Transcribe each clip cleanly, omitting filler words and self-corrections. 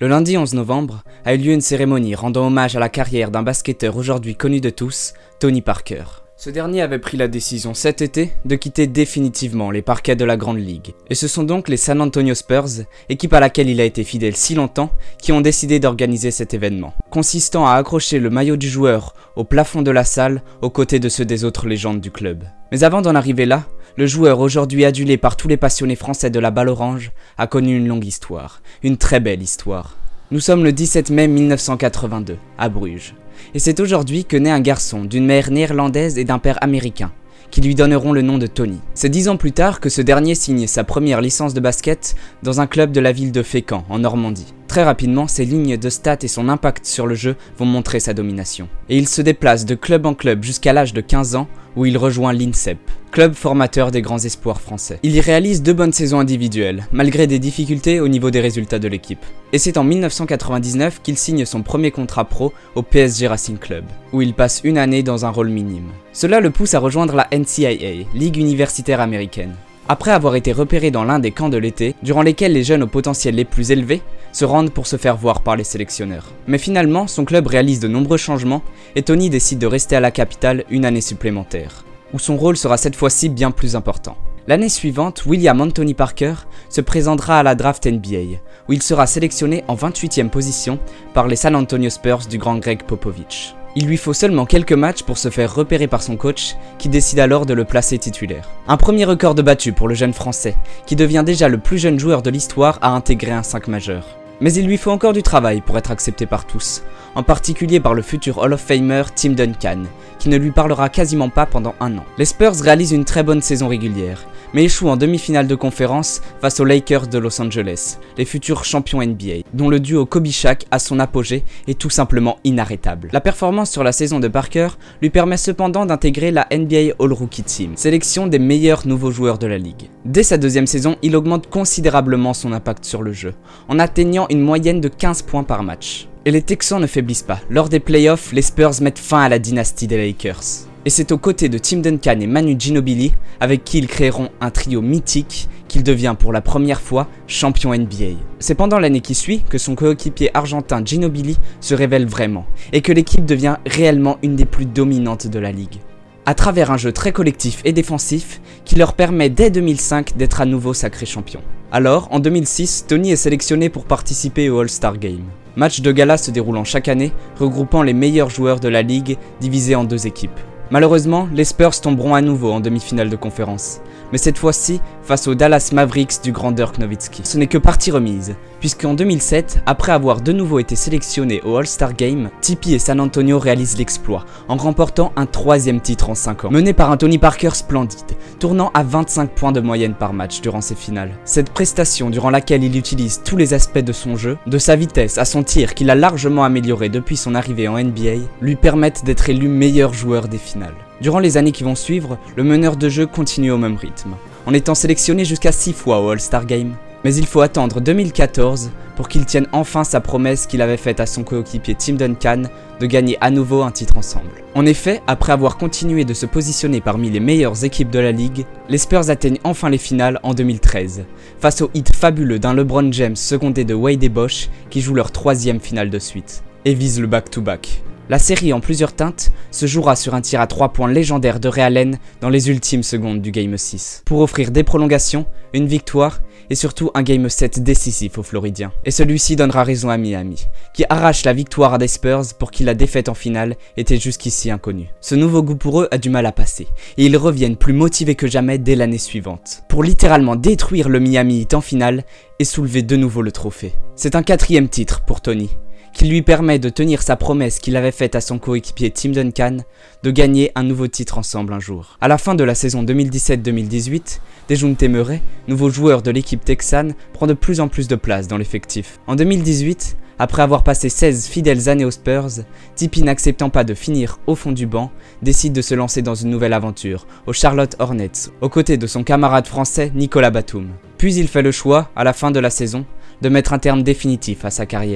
Le lundi 11 novembre a eu lieu une cérémonie rendant hommage à la carrière d'un basketteur aujourd'hui connu de tous, Tony Parker. Ce dernier avait pris la décision cet été de quitter définitivement les parquets de la Grande Ligue. Et ce sont donc les San Antonio Spurs, équipe à laquelle il a été fidèle si longtemps, qui ont décidé d'organiser cet événement, consistant à accrocher le maillot du joueur au plafond de la salle aux côtés de ceux des autres légendes du club. Mais avant d'en arriver là, le joueur aujourd'hui adulé par tous les passionnés français de la balle orange a connu une longue histoire, une très belle histoire. Nous sommes le 17 mai 1982, à Bruges. Et c'est aujourd'hui que naît un garçon d'une mère néerlandaise et d'un père américain, qui lui donneront le nom de Tony. C'est 10 ans plus tard que ce dernier signe sa première licence de basket dans un club de la ville de Fécamp, en Normandie. Très rapidement, ses lignes de stats et son impact sur le jeu vont montrer sa domination. Et il se déplace de club en club jusqu'à l'âge de 15 ans, où il rejoint l'INSEP, club formateur des grands espoirs français. Il y réalise 2 bonnes saisons individuelles, malgré des difficultés au niveau des résultats de l'équipe. Et c'est en 1999 qu'il signe son premier contrat pro au PSG Racing Club, où il passe une année dans un rôle minime. Cela le pousse à rejoindre la NCAA, Ligue universitaire américaine. Après avoir été repéré dans l'un des camps de l'été, durant lesquels les jeunes au potentiel les plus élevés se rendent pour se faire voir par les sélectionneurs. Mais finalement, son club réalise de nombreux changements et Tony décide de rester à la capitale une année supplémentaire, où son rôle sera cette fois-ci bien plus important. L'année suivante, William Anthony Parker se présentera à la draft NBA, où il sera sélectionné en 28e position par les San Antonio Spurs du grand Greg Popovich. Il lui faut seulement quelques matchs pour se faire repérer par son coach, qui décide alors de le placer titulaire. Un premier record de battu pour le jeune français, qui devient déjà le plus jeune joueur de l'histoire à intégrer un 5 majeur. Mais il lui faut encore du travail pour être accepté par tous, en particulier par le futur Hall of Famer Tim Duncan, qui ne lui parlera quasiment pas pendant un an. Les Spurs réalisent une très bonne saison régulière, mais échouent en demi-finale de conférence face aux Lakers de Los Angeles, les futurs champions NBA, dont le duo Kobe-Shaq à son apogée est tout simplement inarrêtable. La performance sur la saison de Parker lui permet cependant d'intégrer la NBA All-Rookie Team, sélection des meilleurs nouveaux joueurs de la ligue. Dès sa deuxième saison, il augmente considérablement son impact sur le jeu, en atteignant une moyenne de 15 points par match. Et les Texans ne faiblissent pas. Lors des playoffs, les Spurs mettent fin à la dynastie des Lakers. Et c'est aux côtés de Tim Duncan et Manu Ginobili, avec qui ils créeront un trio mythique, qu'il devient pour la première fois champion NBA. C'est pendant l'année qui suit que son coéquipier argentin Ginobili se révèle vraiment, et que l'équipe devient réellement une des plus dominantes de la ligue, à travers un jeu très collectif et défensif qui leur permet dès 2005 d'être à nouveau sacré champion. Alors, en 2006, Tony est sélectionné pour participer au All-Star Game. Match de gala se déroulant chaque année, regroupant les meilleurs joueurs de la ligue divisés en 2 équipes. Malheureusement, les Spurs tomberont à nouveau en demi-finale de conférence, mais cette fois-ci face aux Dallas Mavericks du grand Dirk Nowitzki. Ce n'est que partie remise, puisqu'en 2007, après avoir de nouveau été sélectionné au All-Star Game, Tipeee et San Antonio réalisent l'exploit, en remportant un 3e titre en 5 ans, mené par un Tony Parker splendide, tournant à 25 points de moyenne par match durant ses finales. Cette prestation durant laquelle il utilise tous les aspects de son jeu, de sa vitesse à son tir qu'il a largement amélioré depuis son arrivée en NBA, lui permettent d'être élu meilleur joueur des finales. Durant les années qui vont suivre, le meneur de jeu continue au même rythme, en étant sélectionné jusqu'à 6 fois au All-Star Game. Mais il faut attendre 2014 pour qu'il tienne enfin sa promesse qu'il avait faite à son coéquipier Tim Duncan de gagner à nouveau un titre ensemble. En effet, après avoir continué de se positionner parmi les meilleures équipes de la ligue, les Spurs atteignent enfin les finales en 2013, face au hit fabuleux d'un LeBron James secondé de Wade et Bosh qui jouent leur 3e finale de suite, et visent le back-to-back. La série en plusieurs teintes se jouera sur un tir à 3 points légendaire de Ray Allen dans les ultimes secondes du Game 6, pour offrir des prolongations, une victoire et surtout un Game 7 décisif aux Floridiens. Et celui-ci donnera raison à Miami, qui arrache la victoire à des Spurs pour qui la défaite en finale était jusqu'ici inconnue. Ce nouveau goût pour eux a du mal à passer, et ils reviennent plus motivés que jamais dès l'année suivante, pour littéralement détruire le Miami Heat en finale et soulever de nouveau le trophée. C'est un 4e titre pour Tony, qui lui permet de tenir sa promesse qu'il avait faite à son coéquipier Tim Duncan de gagner un nouveau titre ensemble un jour. À la fin de la saison 2017-2018, Dejounte Murray, nouveau joueur de l'équipe texane, prend de plus en plus de place dans l'effectif. En 2018, après avoir passé 16 fidèles années aux Spurs, Tipeee, n'acceptant pas de finir au fond du banc, décide de se lancer dans une nouvelle aventure, aux Charlotte Hornets, aux côtés de son camarade français Nicolas Batum. Puis il fait le choix, à la fin de la saison, de mettre un terme définitif à sa carrière,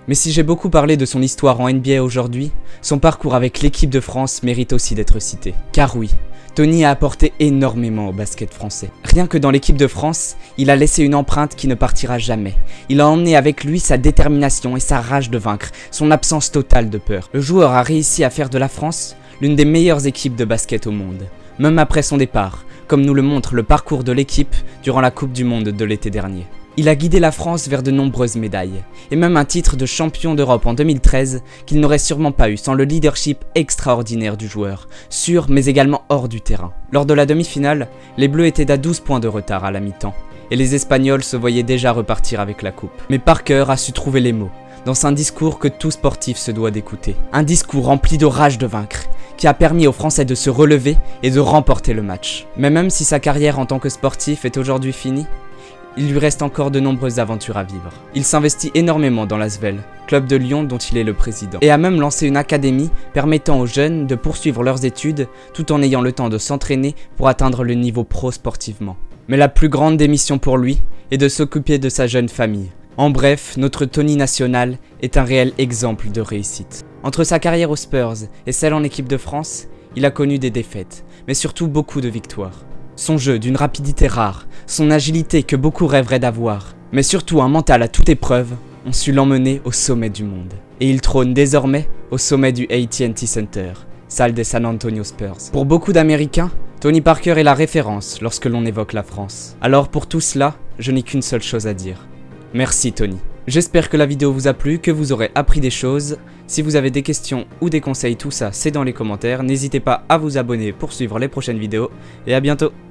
Mais si j'ai beaucoup parlé de son histoire en NBA aujourd'hui, son parcours avec l'équipe de France mérite aussi d'être cité. Car oui, Tony a apporté énormément au basket français. Rien que dans l'équipe de France, il a laissé une empreinte qui ne partira jamais. Il a emmené avec lui sa détermination et sa rage de vaincre, son absence totale de peur. Le joueur a réussi à faire de la France l'une des meilleures équipes de basket au monde, même après son départ, comme nous le montre le parcours de l'équipe durant la Coupe du Monde de l'été dernier. Il a guidé la France vers de nombreuses médailles, et même un titre de champion d'Europe en 2013 qu'il n'aurait sûrement pas eu sans le leadership extraordinaire du joueur, sur mais également hors du terrain. Lors de la demi-finale, les Bleus étaient à 12 points de retard à la mi-temps, et les Espagnols se voyaient déjà repartir avec la coupe. Mais Parker a su trouver les mots, dans un discours que tout sportif se doit d'écouter. Un discours rempli de rage de vaincre, qui a permis aux Français de se relever et de remporter le match. Mais même si sa carrière en tant que sportif est aujourd'hui finie, il lui reste encore de nombreuses aventures à vivre. Il s'investit énormément dans l'Asvel, club de Lyon dont il est le président, et a même lancé une académie permettant aux jeunes de poursuivre leurs études tout en ayant le temps de s'entraîner pour atteindre le niveau pro sportivement. Mais la plus grande des missions pour lui est de s'occuper de sa jeune famille. En bref, notre Tony national est un réel exemple de réussite. Entre sa carrière aux Spurs et celle en équipe de France, il a connu des défaites, mais surtout beaucoup de victoires. Son jeu d'une rapidité rare, son agilité que beaucoup rêveraient d'avoir, mais surtout un mental à toute épreuve, ont su l'emmener au sommet du monde. Et il trône désormais au sommet du AT&T Center, salle des San Antonio Spurs. Pour beaucoup d'Américains, Tony Parker est la référence lorsque l'on évoque la France. Alors pour tout cela, je n'ai qu'une seule chose à dire. Merci Tony. J'espère que la vidéo vous a plu, que vous aurez appris des choses. Si vous avez des questions ou des conseils, tout ça c'est dans les commentaires. N'hésitez pas à vous abonner pour suivre les prochaines vidéos et à bientôt.